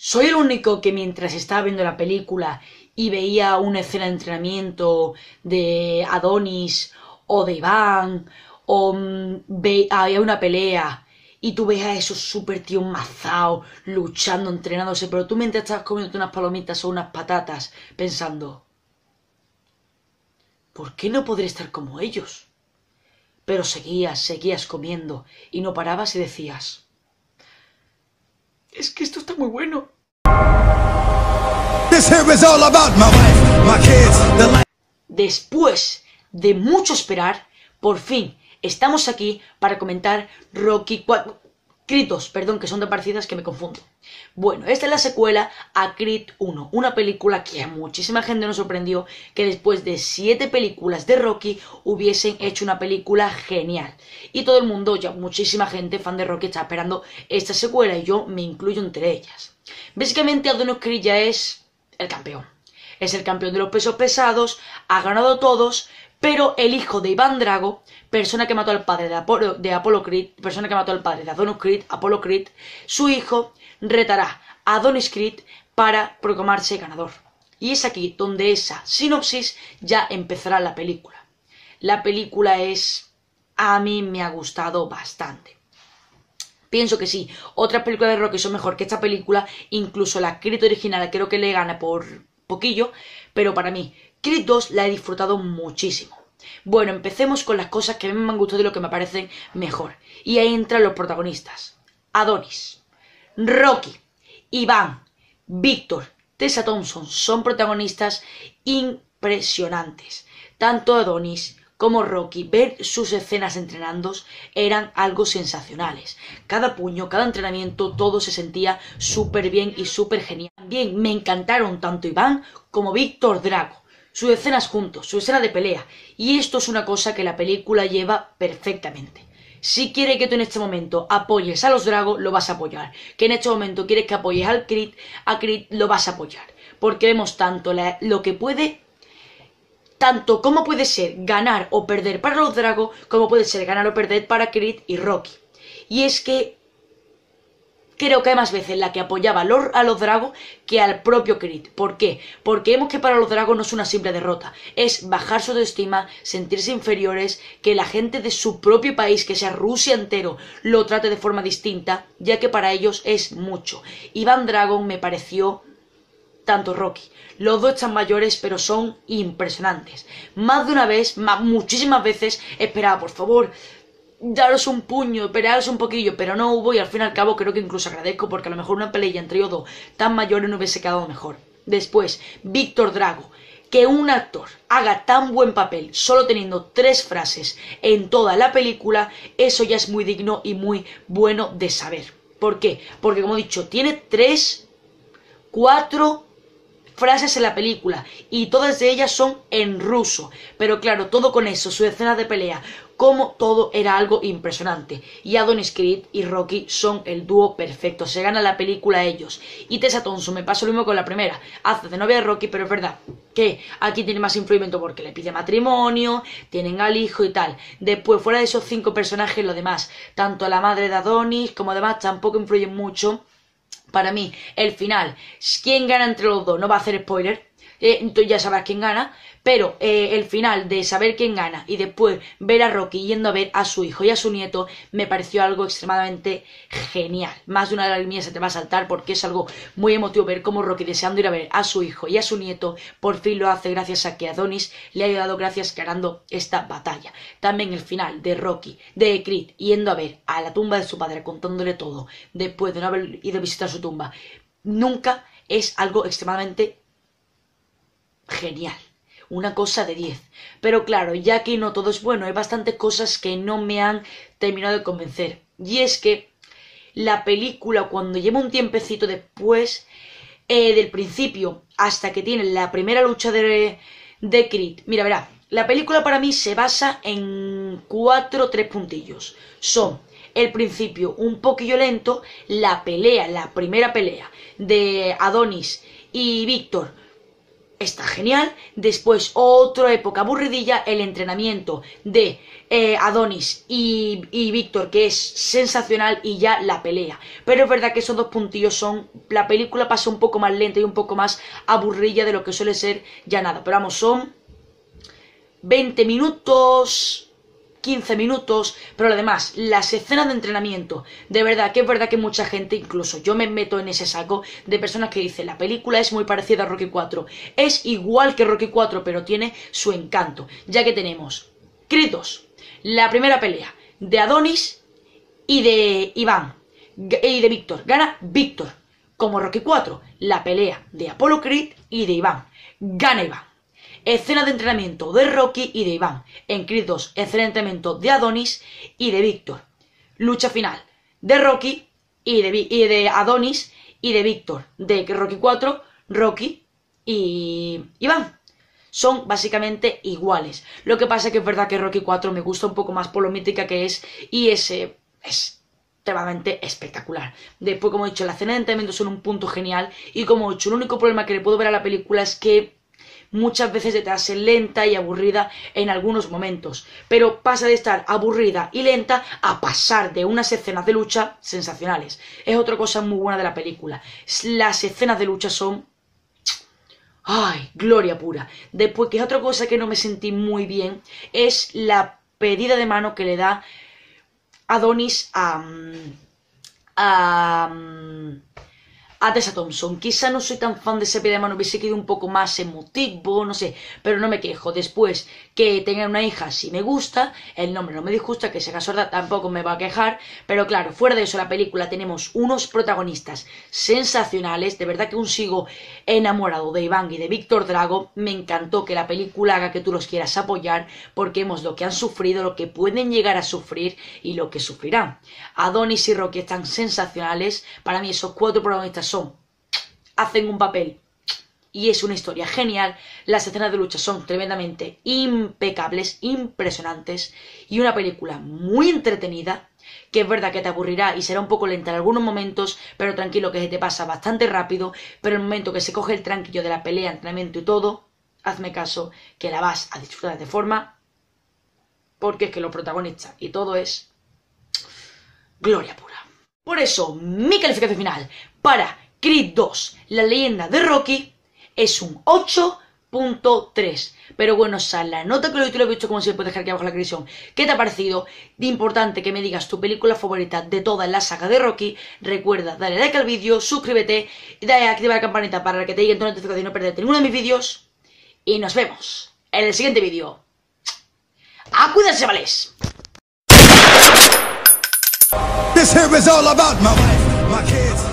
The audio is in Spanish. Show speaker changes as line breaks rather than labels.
Soy el único que mientras estaba viendo la película y veía una escena de entrenamiento de Adonis o de Iván o había una pelea y tú veías a esos super tíos mazados luchando, entrenándose, pero tú mientras estabas comiendo unas palomitas o unas patatas pensando, ¿por qué no podré estar como ellos? Pero seguías comiendo y no parabas y decías, es que esto está muy bueno. Después de mucho esperar, por fin estamos aquí para comentar Rocky 4... Creed 2, perdón, que son de parecidas que me confundo. Bueno, esta es la secuela a Creed 1, una película que a muchísima gente nos sorprendió que después de 7 películas de Rocky hubiesen hecho una película genial. Y todo el mundo, ya muchísima gente fan de Rocky está esperando esta secuela y yo me incluyo entre ellas. Básicamente Adonis Creed ya es el campeón. Es el campeón de los pesos pesados, ha ganado todos, pero el hijo de Iván Drago, persona que mató al padre de Apollo Creed, persona que mató al padre de Adonis Creed, Apollo Creed, su hijo retará a Adonis Creed para proclamarse ganador. Y es aquí donde esa sinopsis ya empezará la película. La película a mí me ha gustado bastante. Pienso que sí, otras películas de Rocky son mejor que esta película, incluso la Creed original creo que le gana por poquillo, pero para mí Creed 2 la he disfrutado muchísimo. Bueno, empecemos con las cosas que a mí me han gustado y lo que me parecen mejor. Y ahí entran los protagonistas. Adonis, Rocky, Iván, Víctor, Tessa Thompson son protagonistas impresionantes. Tanto Adonis como Rocky, ver sus escenas entrenando eran algo sensacionales. Cada puño, cada entrenamiento, todo se sentía súper bien y súper genial. También me encantaron tanto Iván como Víctor Drago. Sus escenas juntos, su escena de pelea. Y esto es una cosa que la película lleva perfectamente. Si quiere que tú en este momento apoyes a los Drago, lo vas a apoyar. Que en este momento quieres que apoyes a Creed lo vas a apoyar. Porque vemos tanto lo que puede... Tanto como puede ser ganar o perder para los Drago, como puede ser ganar o perder para Creed y Rocky. Y es que creo que hay más veces la que apoyaba a los Drago que al propio Creed. ¿Por qué? Porque vemos que para los Drago no es una simple derrota. Es bajar su autoestima, sentirse inferiores, que la gente de su propio país, que sea Rusia entero, lo trate de forma distinta, ya que para ellos es mucho. Iván Drago me pareció... tanto Rocky. Los dos están mayores, pero son impresionantes. Más de una vez, muchísimas veces, esperaba, por favor, daros un puño, pelearos un poquillo, pero no hubo y al fin y al cabo creo que incluso agradezco porque a lo mejor una pelea entre ellos dos tan mayores no hubiese quedado mejor. Después, Víctor Drago. Que un actor haga tan buen papel solo teniendo 3 frases en toda la película, eso ya es muy digno y muy bueno de saber. ¿Por qué? Porque como he dicho, tiene 4 frases en la película y todas de ellas son en ruso, pero claro, todo con eso, su escena de pelea, como todo era algo impresionante. Y Adonis Creed y Rocky son el dúo perfecto, se gana la película ellos. Y Tessa Thompson, me pasa lo mismo con la primera, hace de novia de Rocky, pero es verdad que aquí tiene más influimiento porque le pide matrimonio, tienen al hijo y tal. Después, fuera de esos 5 personajes, lo demás, tanto la madre de Adonis como demás, tampoco influyen mucho. Para mí, el final, quién gana entre los dos, no va a hacer spoiler, entonces ya sabrás quién gana, pero el final de saber quién gana y después ver a Rocky yendo a ver a su hijo y a su nieto me pareció algo extremadamente genial. Más de una de las líneas se te va a saltar porque es algo muy emotivo ver cómo Rocky, deseando ir a ver a su hijo y a su nieto, por fin lo hace gracias a que Adonis le ha ayudado gracias ganando esta batalla. También el final de Rocky, de Creed, yendo a ver a la tumba de su padre, contándole todo, después de no haber ido a visitar su tumba, nunca es algo extremadamente genial. Una cosa de 10. Pero claro, ya que no todo es bueno, hay bastantes cosas que no me han terminado de convencer. Y es que la película, cuando lleva un tiempecito después del principio hasta que tiene la primera lucha de Creed, mira, verá, la película para mí se basa en 4 o 3 puntillos. Son el principio un poquillo lento, la primera pelea de Adonis y Víctor, está genial. Después, otra época aburridilla, el entrenamiento de Adonis y Víctor, que es sensacional, y ya la pelea. Pero es verdad que esos dos puntillos son... La película pasa un poco más lenta y un poco más aburrilla de lo que suele ser ya nada. Pero vamos, son 20 minutos... 15 minutos, pero además, las escenas de entrenamiento, de verdad que es verdad que mucha gente, incluso yo me meto en ese saco de personas que dicen, la película es muy parecida a Rocky 4, es igual que Rocky 4, pero tiene su encanto, ya que tenemos Creed 2, la primera pelea de Adonis y de Iván, y de Víctor, gana Víctor, como Rocky 4, la pelea de Apollo Creed y de Iván, gana Iván. Escena de entrenamiento de Rocky y de Iván. En Creed 2, escena de entrenamiento de Adonis y de Víctor. Lucha final de Rocky y de Adonis y de Víctor. De Rocky 4, Rocky y Iván. Son básicamente iguales. Lo que pasa es que es verdad que Rocky 4 me gusta un poco más por lo mítica que es, y ese es extremadamente espectacular. Después, como he dicho, las escenas de entrenamiento son un punto genial, y como he dicho, el único problema que le puedo ver a la película es que muchas veces se te hace lenta y aburrida en algunos momentos, pero pasa de estar aburrida y lenta a pasar de unas escenas de lucha sensacionales. Es otra cosa muy buena de la película. Las escenas de lucha son... ¡ay! Gloria pura. Después, que es otra cosa que no me sentí muy bien, es la pedida de mano que le da Adonis a Tessa Thompson. Quizá no soy tan fan de ese pedida de mano, hubiese quedado un poco más emotivo, no sé, pero no me quejo. Después, que tengan una hija sí me gusta, el nombre no me disgusta, que sea sorda tampoco me va a quejar, pero claro, fuera de eso, la película tenemos unos protagonistas sensacionales. De verdad que aún sigo enamorado de Iván y de Víctor Drago. Me encantó que la película haga que tú los quieras apoyar, porque vemos lo que han sufrido, lo que pueden llegar a sufrir y lo que sufrirán. Adonis y Rocky están sensacionales. Para mí esos cuatro protagonistas hacen un papel y es una historia genial. Las escenas de lucha son tremendamente impecables, impresionantes, y una película muy entretenida, que es verdad que te aburrirá y será un poco lenta en algunos momentos, pero tranquilo, que se te pasa bastante rápido. Pero en el momento que se coge el tranquillo de la pelea, entrenamiento y todo, hazme caso, que la vas a disfrutar de forma, porque es que los protagonistas y todo es gloria pura. Por eso, mi calificación final para Creed 2, la leyenda de Rocky, es un 8.3. Pero bueno, la nota que lo he visto, como siempre, puedes dejar aquí abajo en la descripción. ¿Qué te ha parecido? Importante que me digas tu película favorita de toda la saga de Rocky. Recuerda darle like al vídeo, suscríbete y dale a activar la campanita para que te lleguen tu notificación y no perderte ninguno de mis vídeos. Y nos vemos en el siguiente vídeo. ¡A cuidarse, chavales!
This here is all about my wife, my kids.